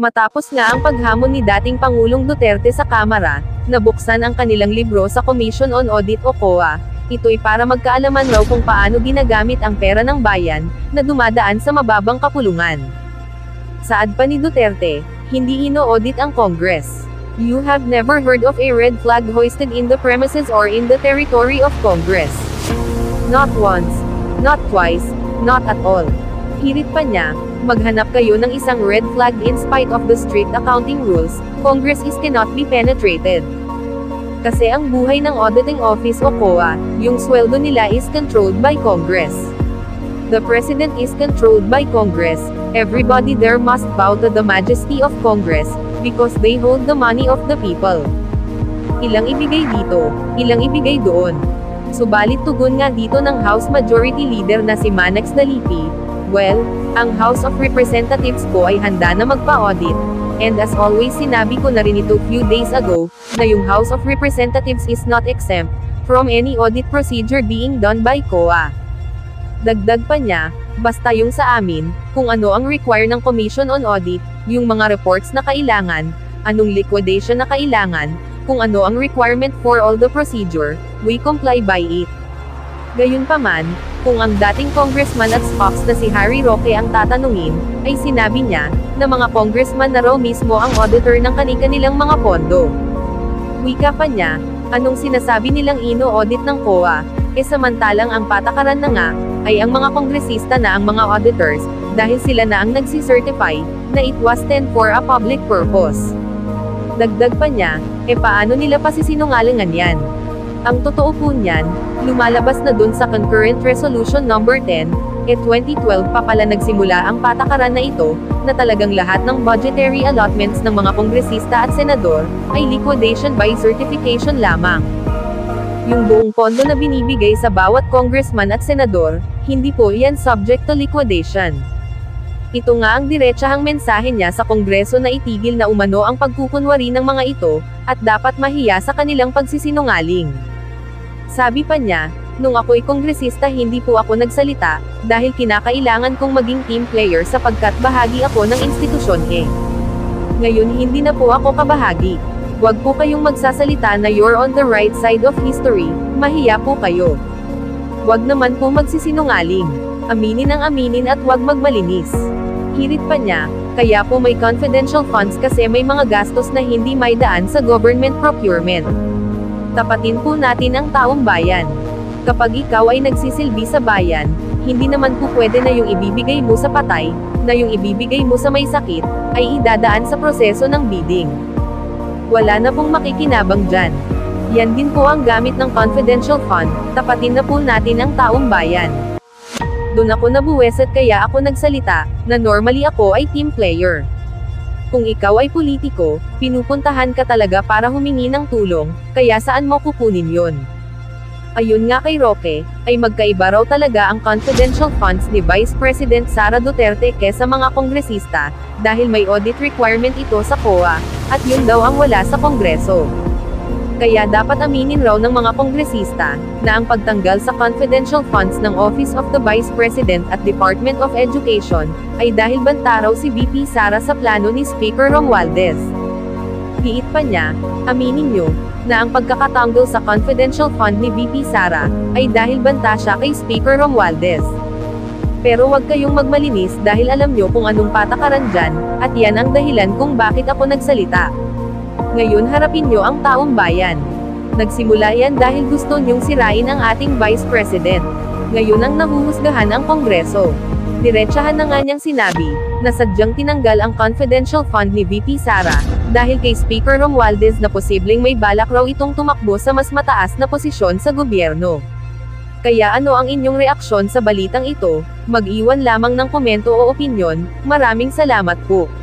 Matapos nga ang paghamon ni dating Pangulong Duterte sa Kamara, nabuksan ang kanilang libro sa Commission on Audit o COA. Ito'y para magkaalaman raw kung paano ginagamit ang pera ng bayan, na dumadaan sa mababang kapulungan. Saad pa ni Duterte, hindi ino-audit ang Congress. You have never heard of a red flag hoisted in the premises or in the territory of Congress. Not once, not twice, not at all. Hirit pa niya, maghanap kayo ng isang red flag in spite of the strict accounting rules, Congress cannot be penetrated. Kasi ang buhay ng Auditing Office o COA, yung sweldo nila is controlled by Congress. The President is controlled by Congress, everybody there must bow to the majesty of Congress, because they hold the money of the people. Ilang ibigay dito, ilang ibigay doon. Subalit tugon nga dito ng House Majority Leader na si Manex Dalipi, well, ang House of Representatives po ay handa na magpa-audit. And as always sinabi ko na rin ito few days ago, na yung House of Representatives is not exempt from any audit procedure being done by COA. Dagdag pa niya, basta yung sa amin, kung ano ang require ng Commission on Audit, yung mga reports na kailangan, anong liquidation na kailangan, kung ano ang requirement for all the procedure, we comply by it. Gayunpaman, kung ang dating congressman at Fox na si Harry Roque ang tatanungin, ay sinabi niya, na mga congressman na raw mismo ang auditor ng kanilang mga pondo. Wika pa niya, anong sinasabi nilang ino-audit ng COA, samantalang ang patakaran na nga, ay ang mga kongresista na ang mga auditors, dahil sila na ang nagsicertify, na it was done for a public purpose. Dagdag pa niya, paano nila pasisinungalingan yan? Ang totoo po niyan, lumalabas na dun sa Concurrent Resolution number 10, 2012 pa pala nagsimula ang patakaran na ito, na talagang lahat ng budgetary allotments ng mga kongresista at senador, ay liquidation by certification lamang. Yung buong pondo na binibigay sa bawat congressman at senador, hindi po yan subject to liquidation. Ito nga ang diretsahang mensahe niya sa Kongreso na itigil na umano ang pagkukunwari ng mga ito, at dapat mahiya sa kanilang pagsisinungaling. Sabi pa niya, nung ako'y kongresista hindi po ako nagsalita, dahil kinakailangan kong maging team player sapagkat bahagi ako ng institusyon Ngayon hindi na po ako kabahagi. Huwag po kayong magsasalita na you're on the right side of history, mahiya po kayo. Huwag naman po magsisinungaling. Aminin ang aminin at huwag magmalinis. Hirit pa niya, kaya po may confidential funds kasi may mga gastos na hindi maidaan sa government procurement. Tapatin po natin ang taong bayan. Kapag ikaw ay nagsisilbi sa bayan, hindi naman po pwede na yung ibibigay mo sa patay, na yung ibibigay mo sa may sakit, ay idadaan sa proseso ng bidding. Wala na pong makikinabang dyan. Yan din po ang gamit ng confidential fund, tapatin na po natin ang taong bayan. Doon ako nabuweset kaya ako nagsalita, na normally ako ay team player. Kung ikaw ay politiko, pinupuntahan ka talaga para humingi ng tulong, kaya saan mo kukunin yon? Ayun nga kay Roque, ay magkaiba raw talaga ang confidential funds ni Vice President Sara Duterte kesa mga kongresista, dahil may audit requirement ito sa COA, at yun daw ang wala sa Kongreso. Kaya dapat aminin raw ng mga kongresista, na ang pagtanggal sa confidential funds ng Office of the Vice President at Department of Education, ay dahil banta raw si VP Sara sa plano ni Speaker Romualdez. Giit pa niya, aminin nyo, na ang pagkakatanggal sa confidential fund ni VP Sara, ay dahil banta siya kay Speaker Romualdez. Pero wag kayong magmalinis dahil alam nyo kung anong patakaran dyan, at yan ang dahilan kung bakit ako nagsalita. Ngayon harapin nyo ang taong bayan. Nagsimula yan dahil gusto nyong sirain ang ating Vice President. Ngayon ang nahuhusgahan ang Kongreso. Diretsahan na nga niyang sinabi, na sadyang tinanggal ang confidential fund ni VP Sara, dahil kay Speaker Romualdez na posibleng may balak raw itong tumakbo sa mas mataas na posisyon sa gobyerno. Kaya ano ang inyong reaksyon sa balitang ito? Mag-iwan lamang ng komento o opinyon. Maraming salamat po.